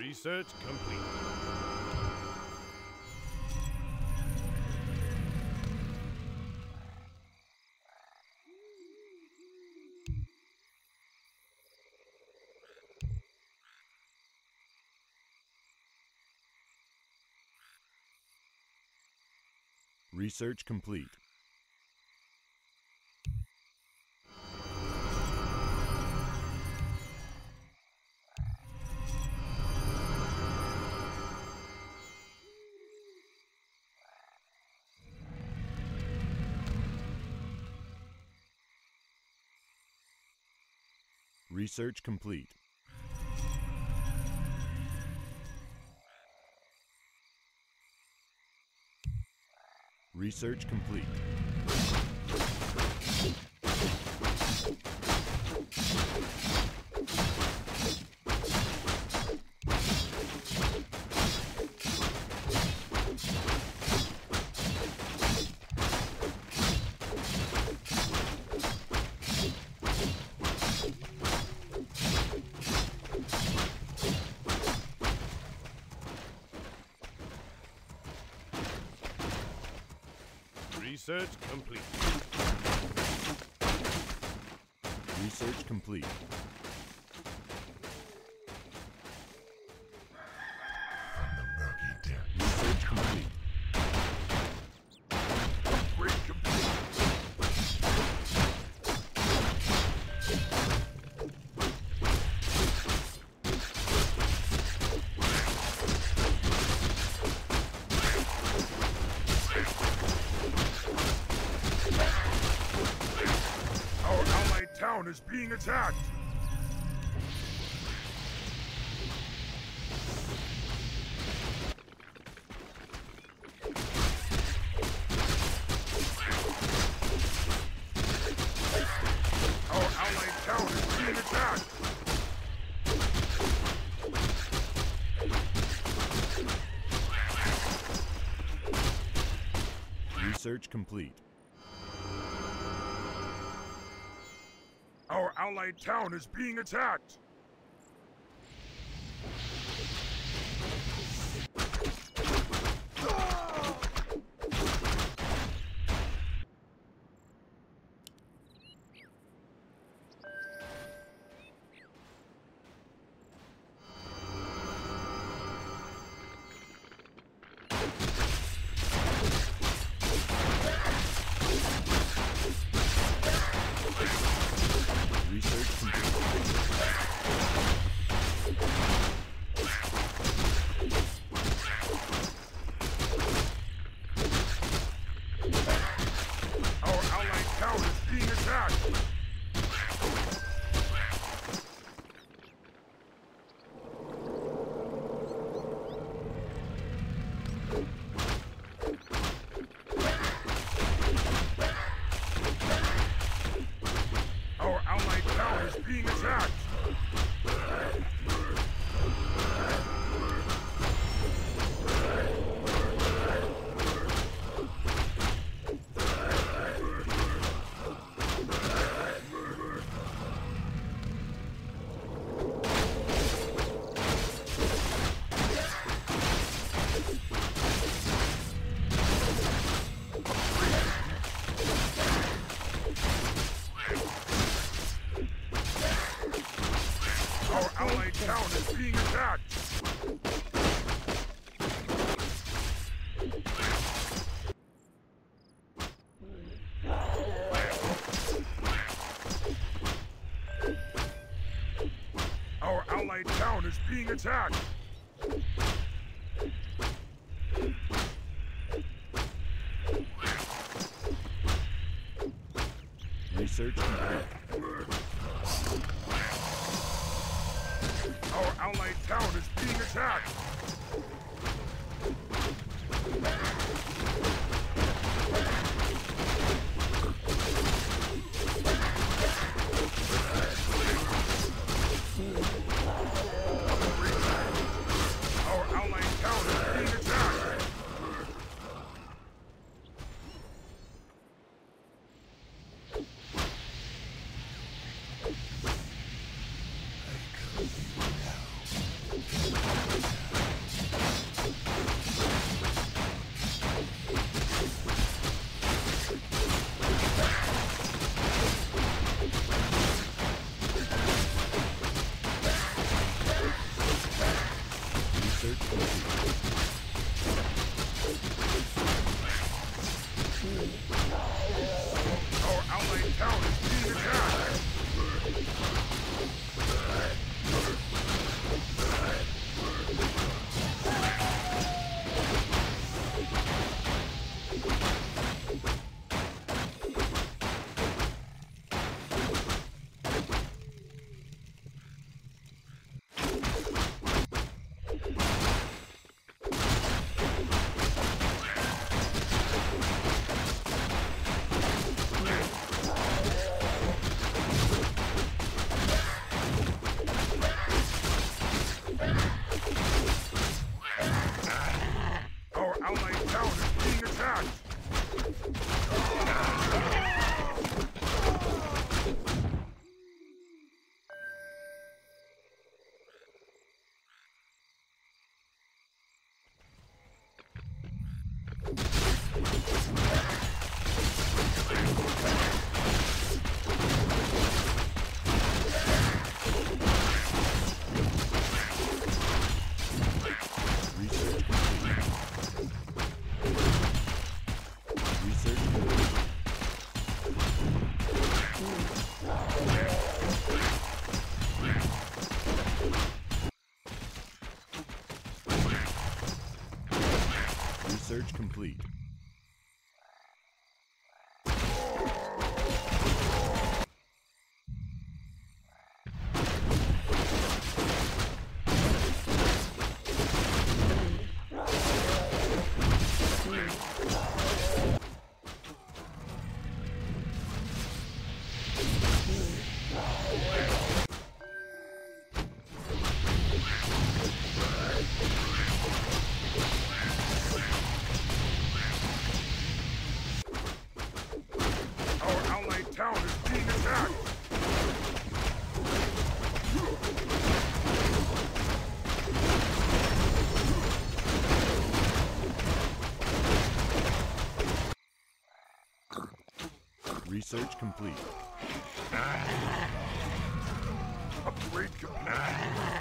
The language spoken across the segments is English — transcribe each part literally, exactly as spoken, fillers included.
Research complete. Research complete. Research complete. Research complete. Research complete. Research complete. Research complete. Upgrade complete. Our allied town is being attacked. Our allied town is being attacked. Research complete. Our allied town is being attacked. Research complete. Our allied town is being attacked. Our allied town is being attacked. Our allied town is being attacked. Our allied town is being attacked. Research complete. Our allied town is being attacked. Our allied town is being attacked. Research complete. Town is being attacked! Research complete. Upgrade complete.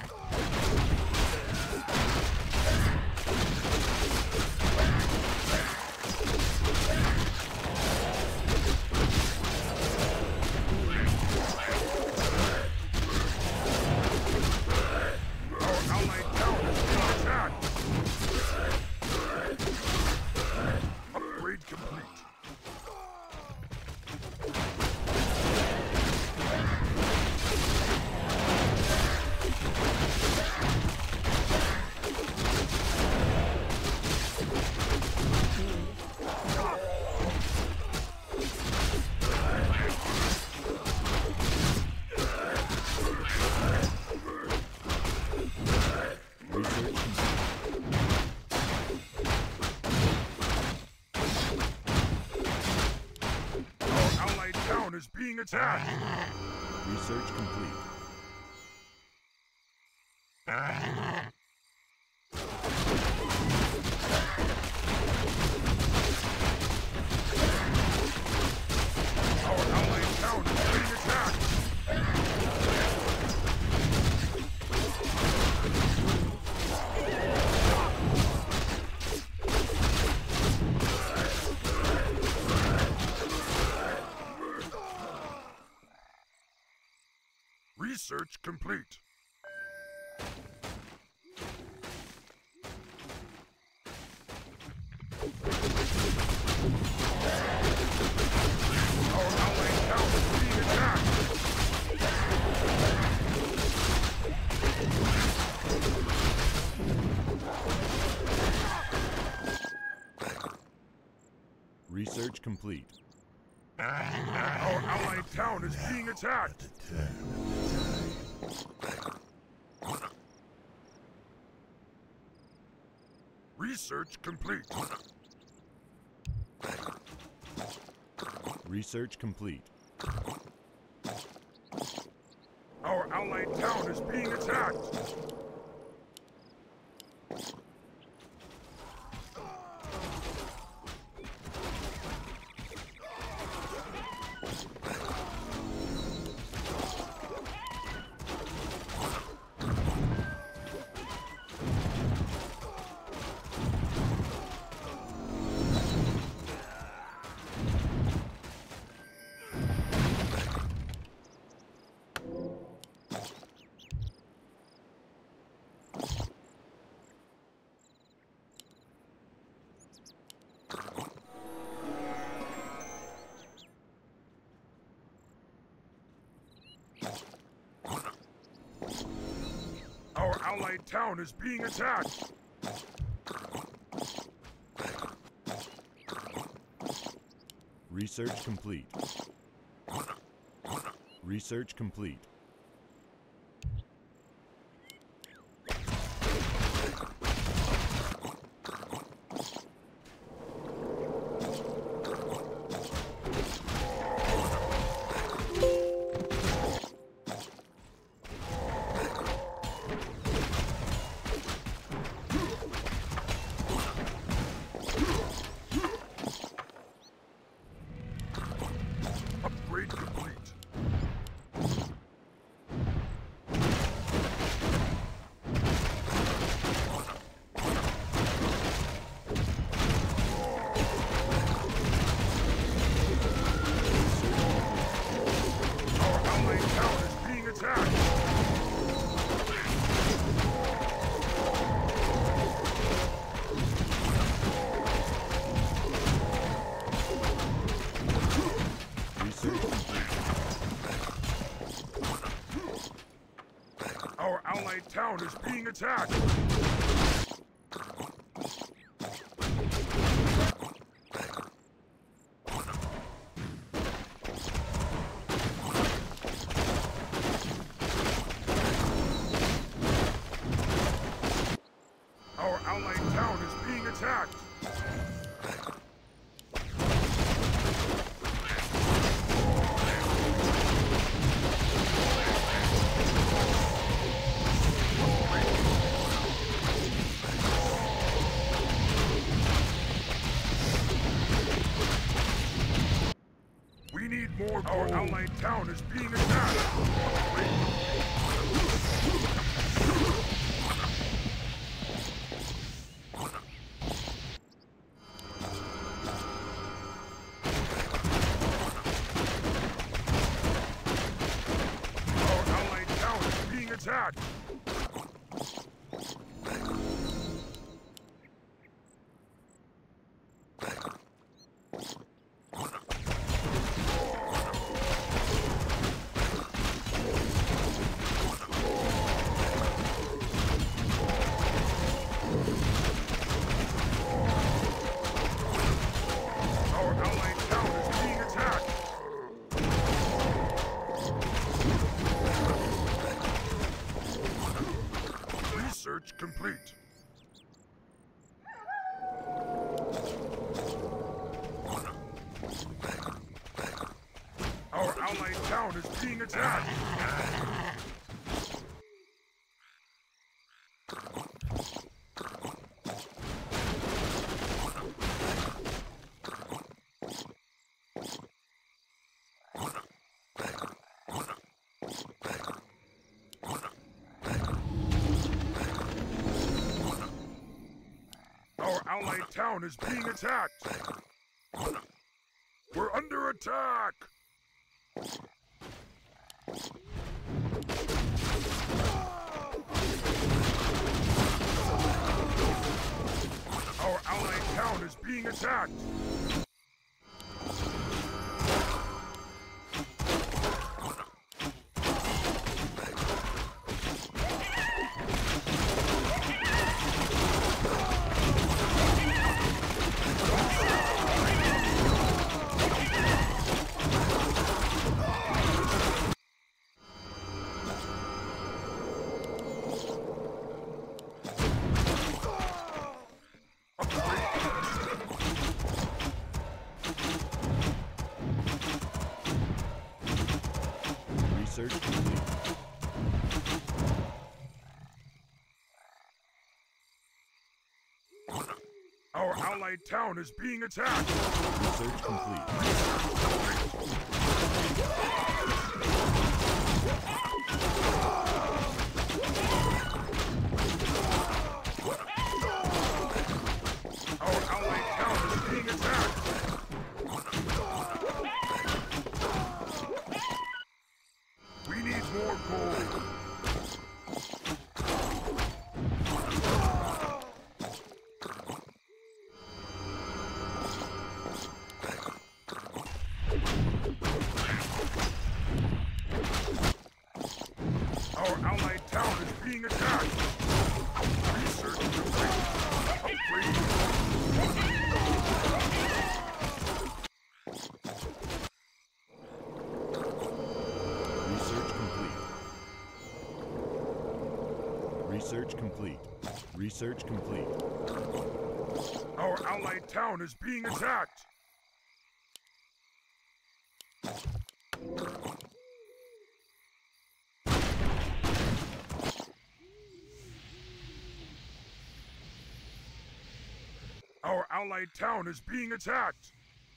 Is being attacked. Research complete. Our allied town is being attacked. Research complete. Our allied town is being attacked. Research complete. Our allied town is being attacked. Research complete. Research complete. Our allied town is being attacked. Our allied town is being attacked! Research complete. Research complete. Upgrade complete. town is being attacked! Our allied town is being attacked! We need more gold. Our allied town is being attacked! Attack! Our allied town is being attacked! Research complete. Our allied town is being attacked. Our allied town is being attacked! We're under attack! Our allied town is being attacked! Research complete. Our allied town is being attacked! Research complete. Our allied town is being attacked! We need more gold! Our allied town is being attacked! Research complete! Upgrade! Research complete. Research complete. Our allied town is being attacked! Our allied town is being attacked!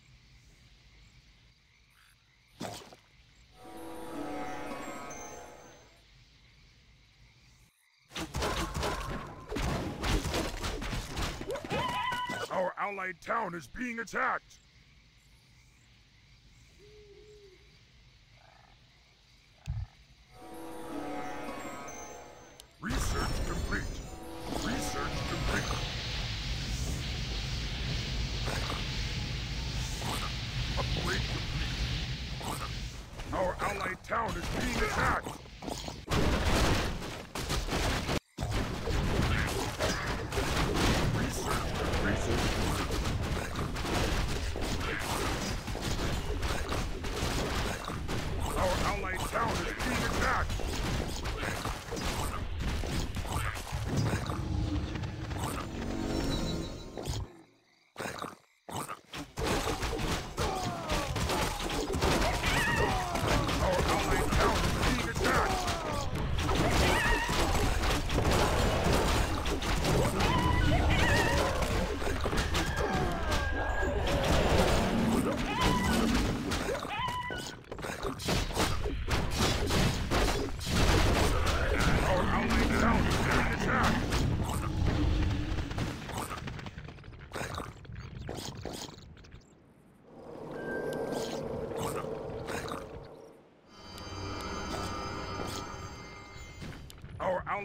Our allied town is being attacked! Research complete! Research complete! Upgrade complete! Our allied town is being attacked!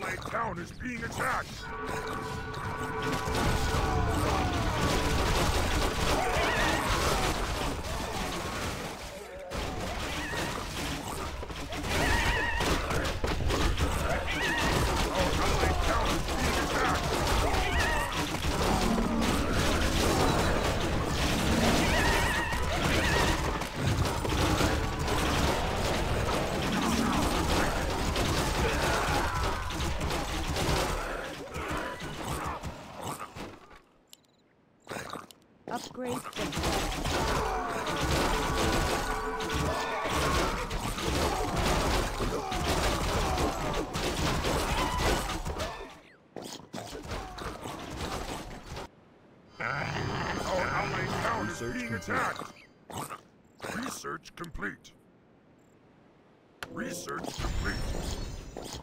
allied town is being attacked! Upgrade finished. Our allied town is Research being complete. attacked! Research complete. Research complete.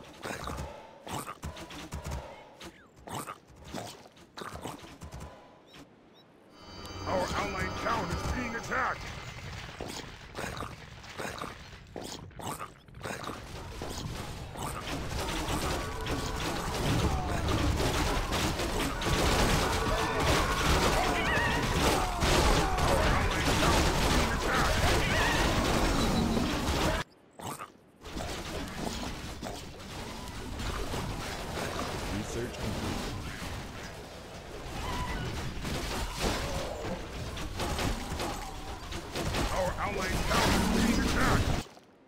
Our allied town is being attacked! Research complete. Our allied town is being attacked!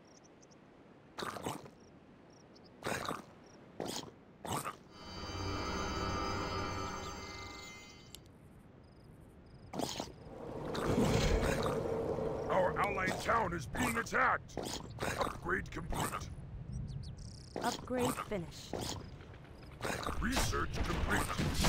Our allied town is being attacked! Upgrade complete. Upgrade finished. Research complete.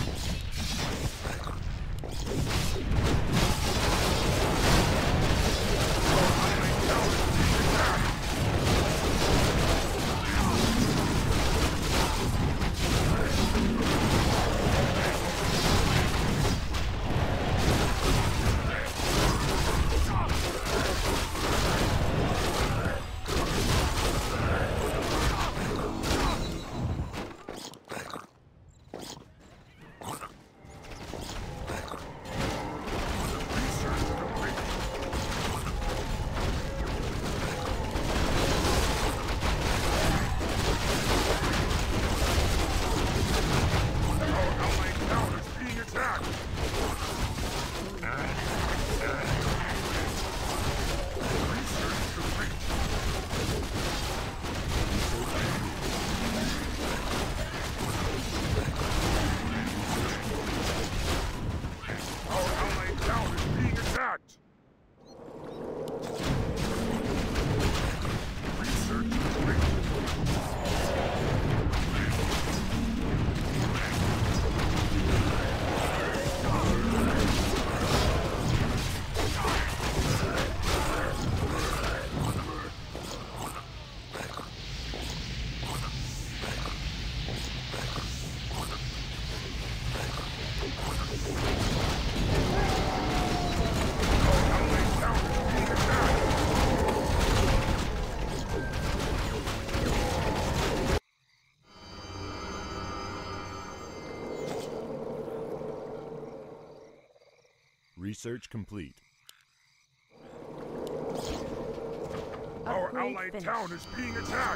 Research complete. Our Upgrade allied finished. town is being attacked!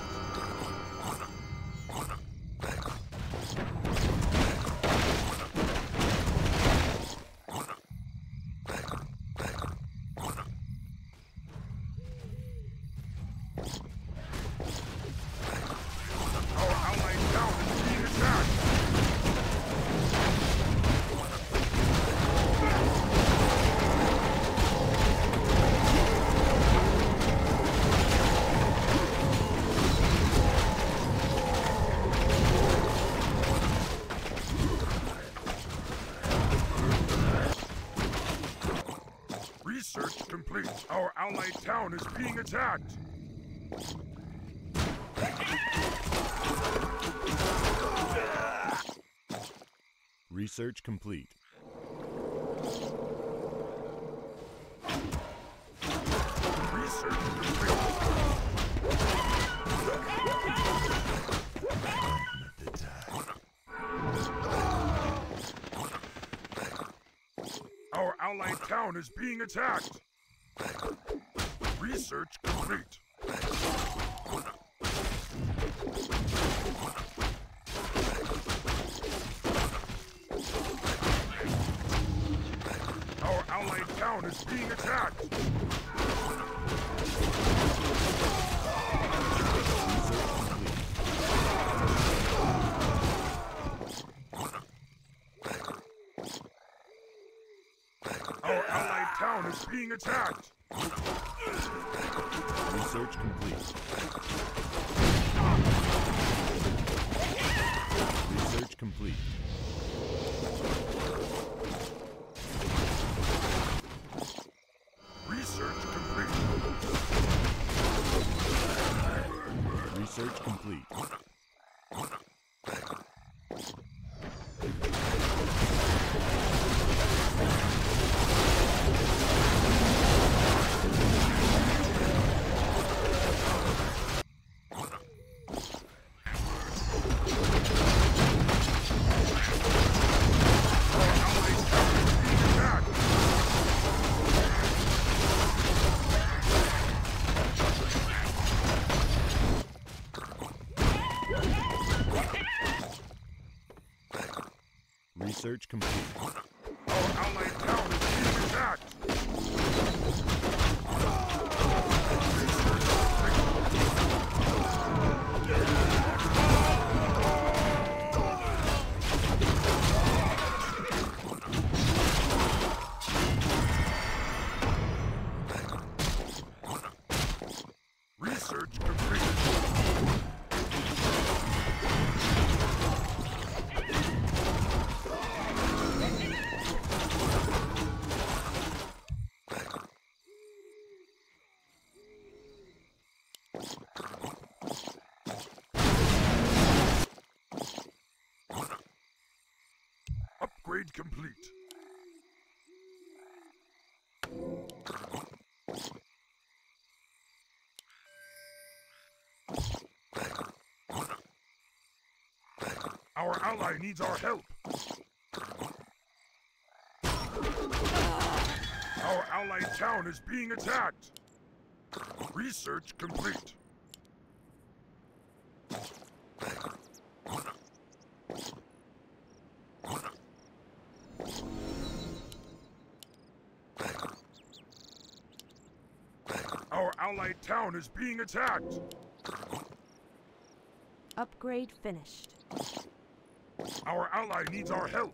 Our allied town is being attacked! Research complete. Our allied town is being attacked. Research complete. Research complete. Our allied town is being attacked. Research complete. Our allied town is being attacked. Our allied town is being attacked. Research complete. Research complete. Research complete. Research complete. Research complete. Our allied town is being attacked. Research complete. Upgrade complete. Our ally needs our help. Our allied town is being attacked. Research complete. Our allied town is being attacked. Upgrade finished. Our ally needs our help.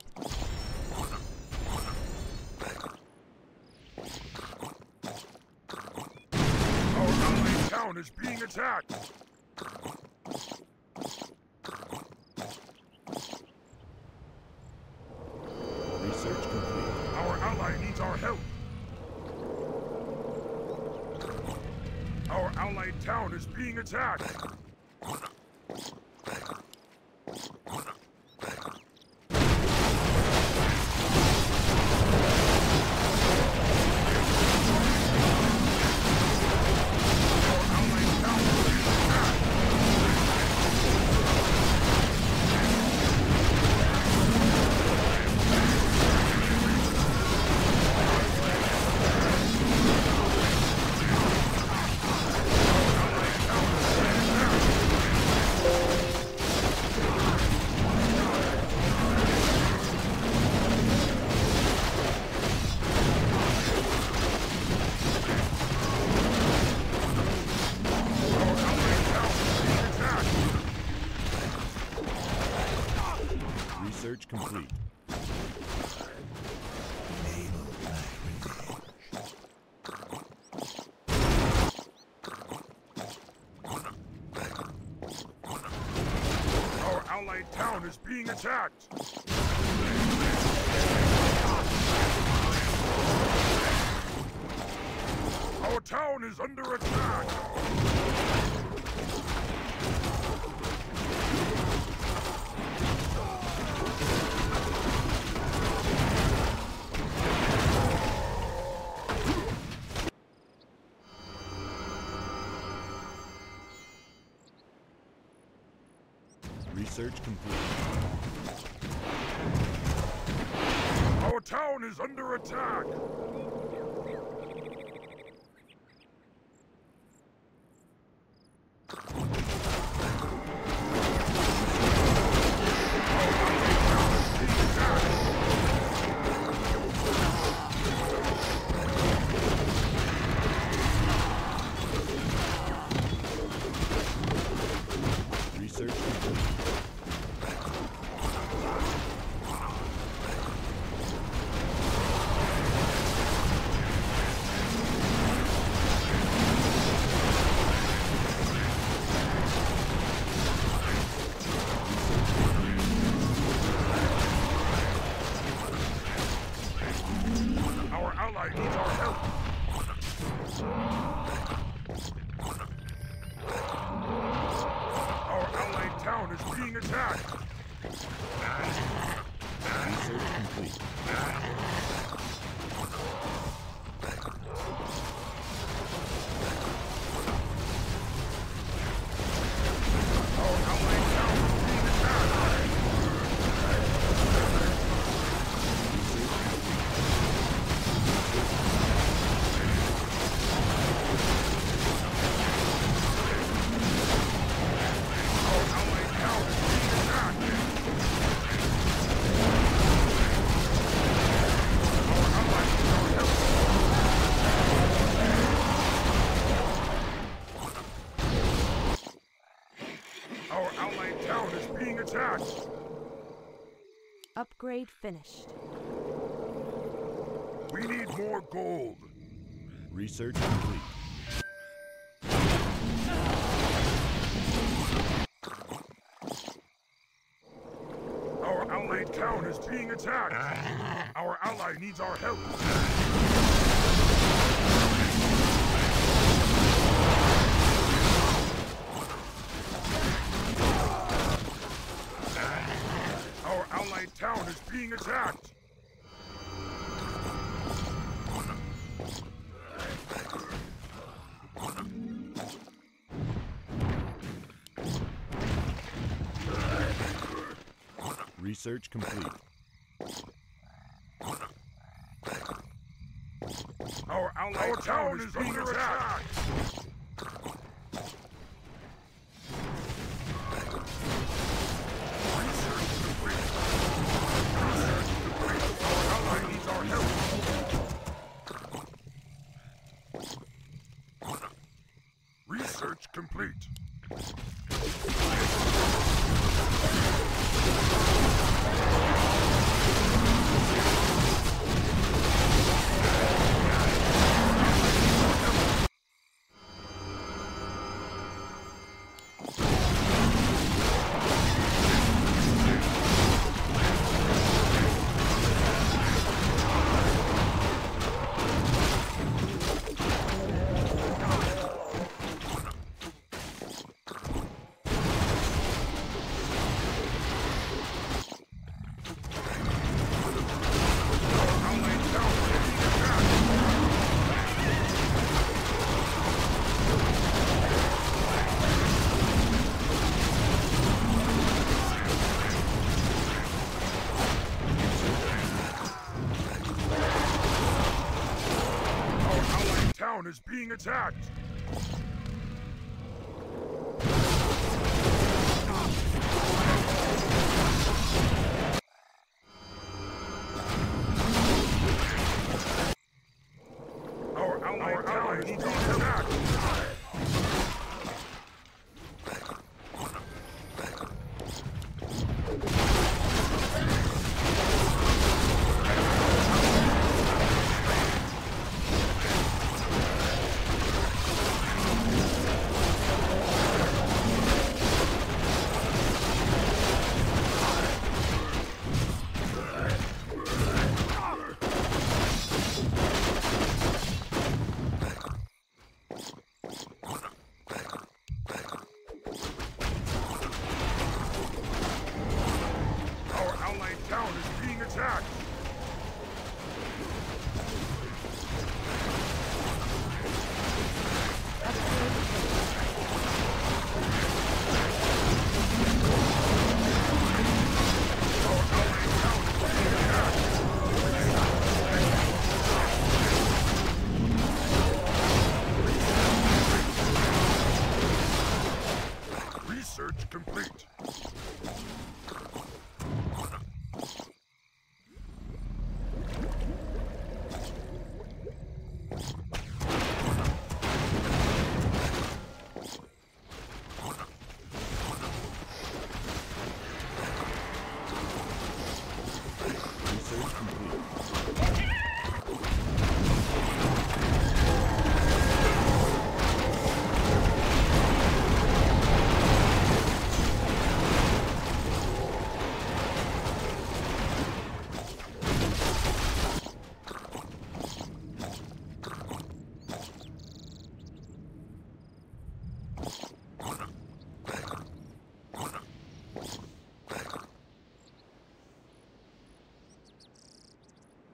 Our allied town is being attacked. Research complete. Our ally needs our help. Our allied town is being attacked. Research complete. Our allied town is being attacked. Our town is under attack. Research complete. Our town is under attack! Research complete. Our ally needs our help! Our allied town is being attacked! Research complete. Our allied town is being attacked! Our allied town is being attacked! Our allied needs our help! Our allied town is being attacked! Upgrade finished. We need more gold! Research complete. Our allied town is being attacked! Our ally needs our help! Our allied town is being attacked! Research complete. Our allied Our town, town is being attacked! Research complete. Research complete. Our ally needs our help. Research complete. Town is being attacked! Our allied town is being attacked!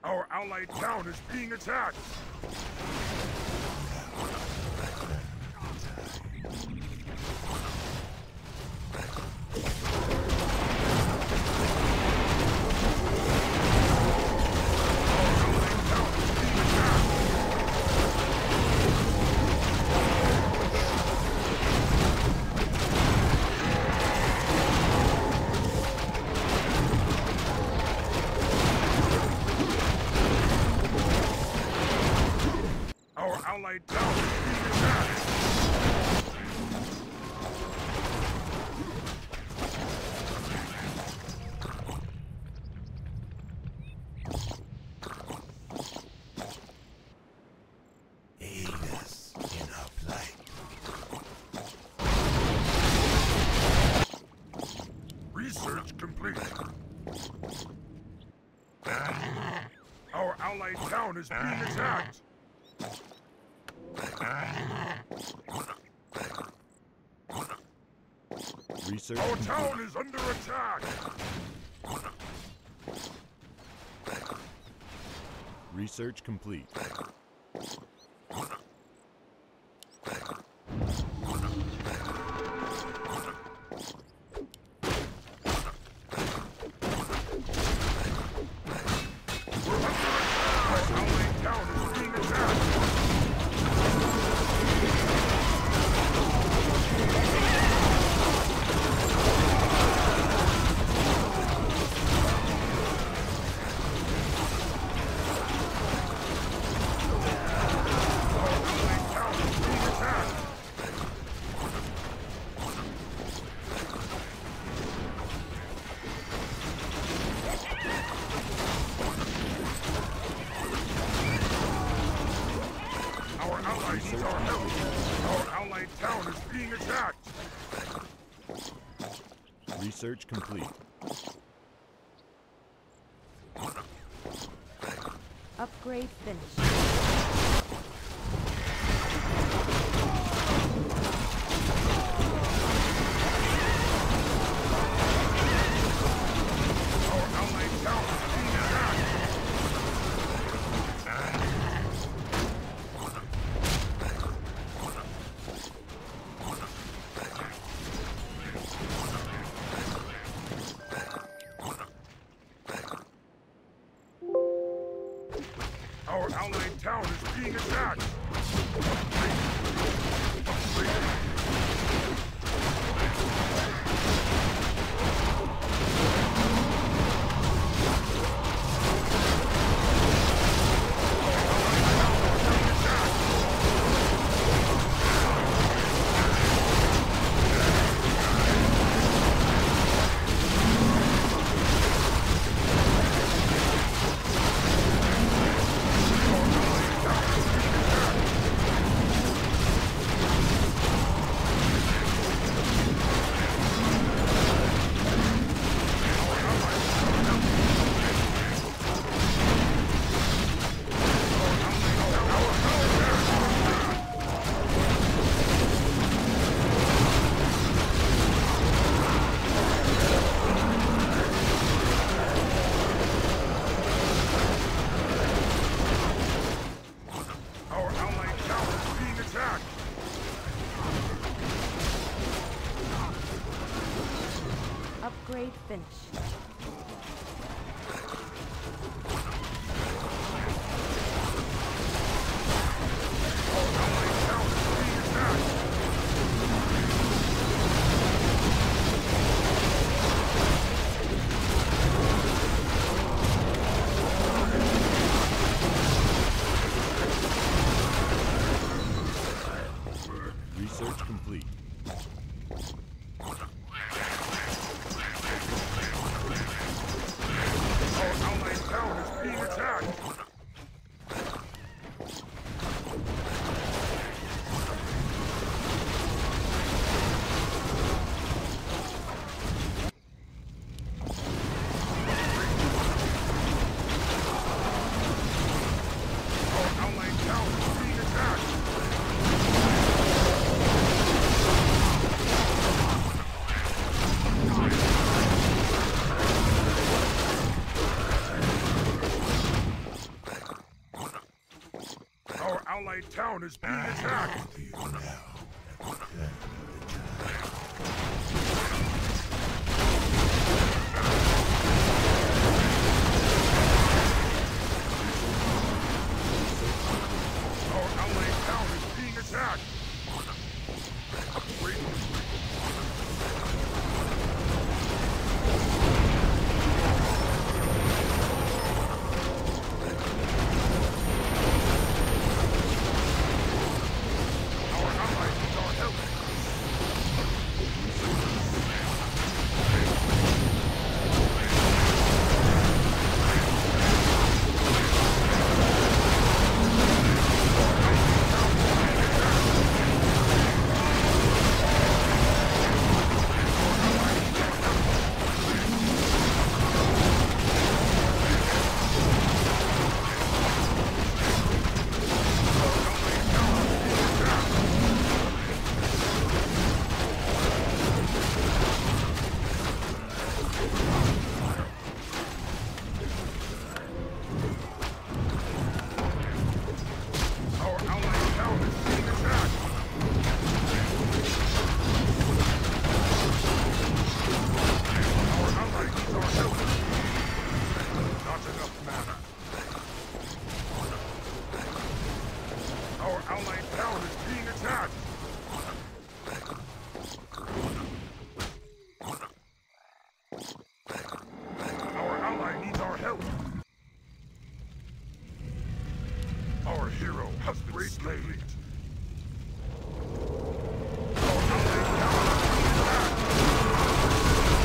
Our allied town is being attacked. Allied town is being attacked! Aid us in our plight. Research complete. Our allied town is being attacked! Research Our complete. town is under attack! Research complete. Our allied town is being attacked! Our allied town is being attacked! Research complete. Upgrade finished. Our allied town is being attacked! Our allied town is being attacked! Upgrade finished. Research complete. allied town is being attacked. You now at the end Our allied town is being attacked. Wait. Our allies need our help. Our allied town is being attacked. Our ally needs our help. Not enough mana. Our allied town is being attacked. Our ally needs our help. Our hero has been slain. Our allied town is being attacked.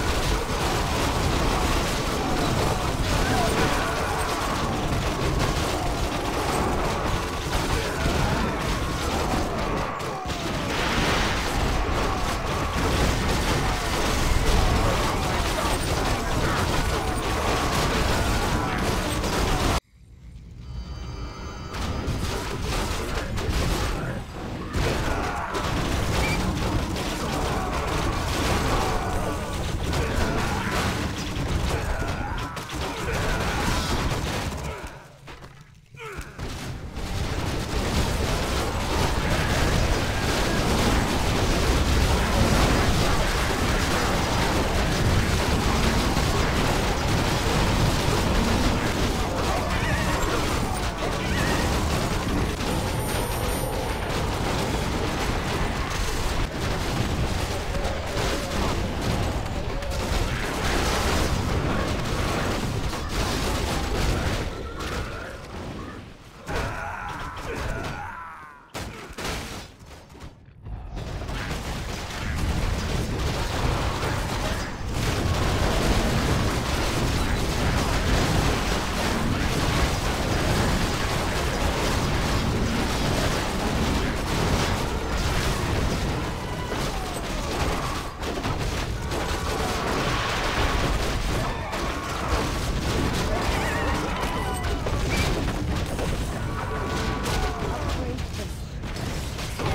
Upgrade finished.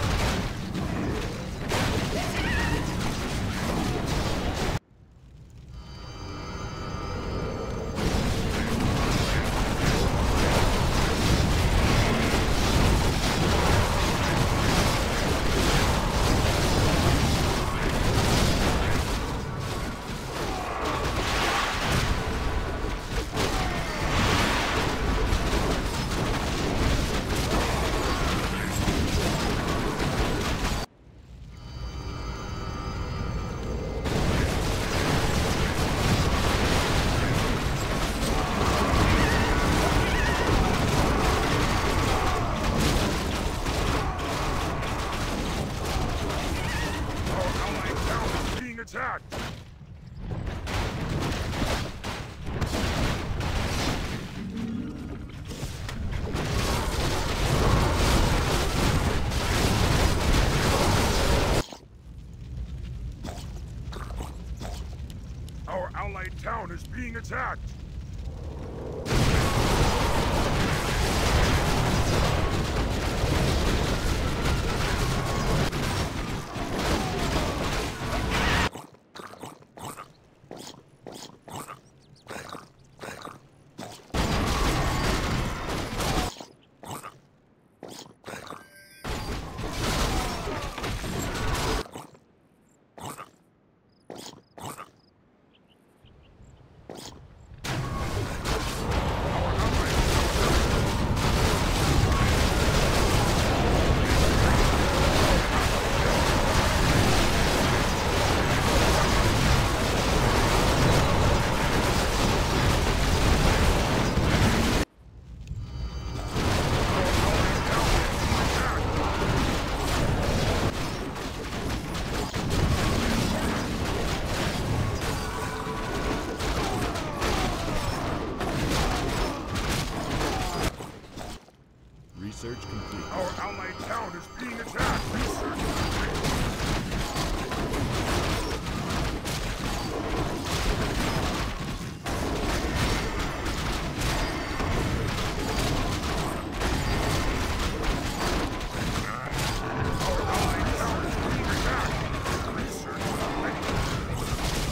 Our allied town is being attacked. Our allied town is being attacked. Research complete. Our allied town is being attacked. Research complete. Our allied town is being attacked. Research complete.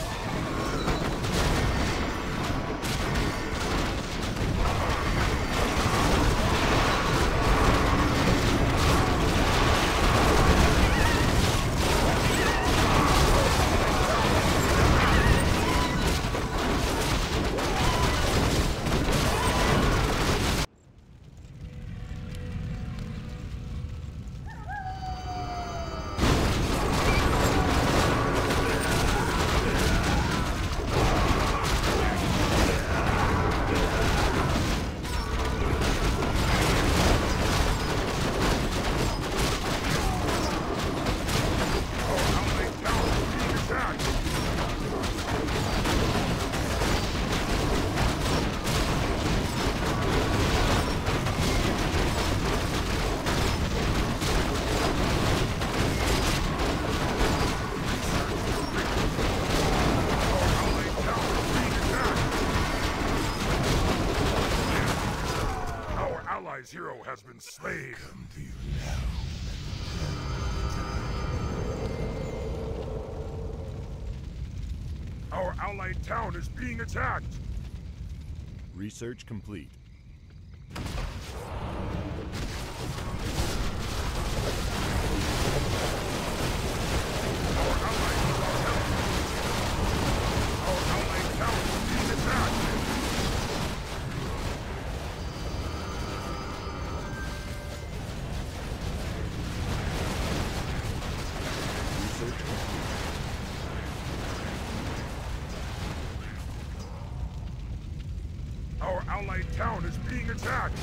Allies' hero has been slain. Come to you now. Our allied town is being attacked. Research complete. Our allied Our allied town is being attacked. Research complete. Our allied town is being attacked.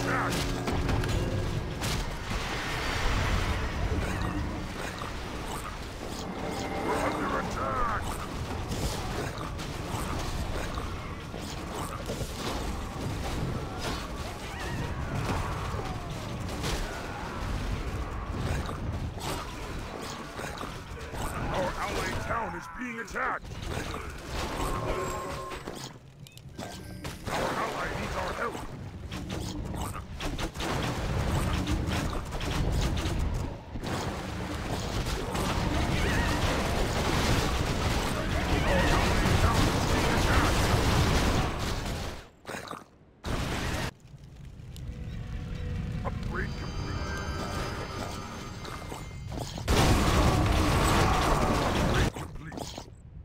attack! We're under attack! Our allied town is being attacked! Our ally needs our help! Upgrade complete. Upgrade complete.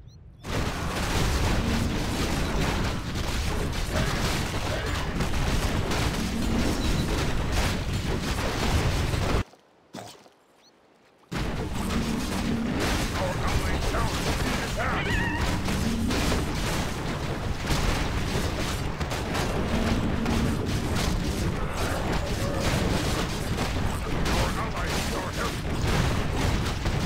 Our allied town is being attacked. Our ally needs our help.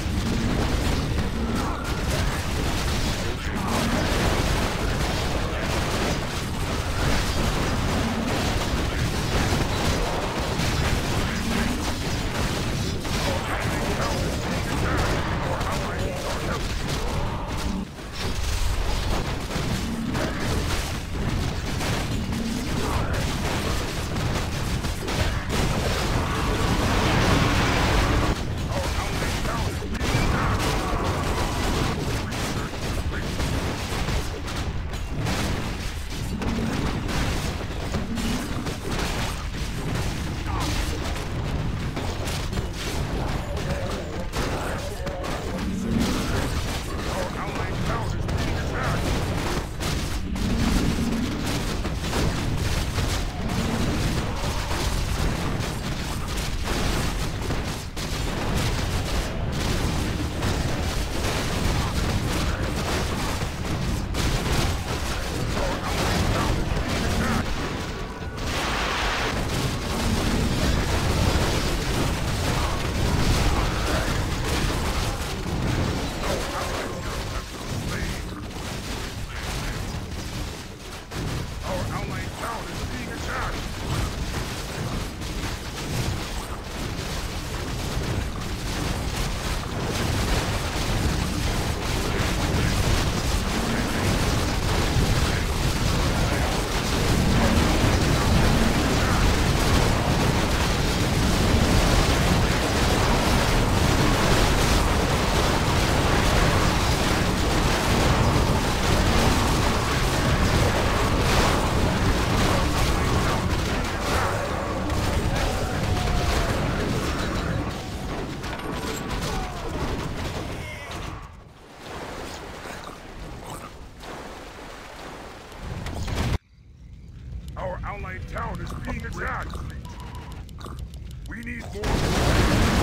Our allied town is being attacked. Our allied town is being attacked. Our allied town is being attacked! Our allied town is being attacked! We need more...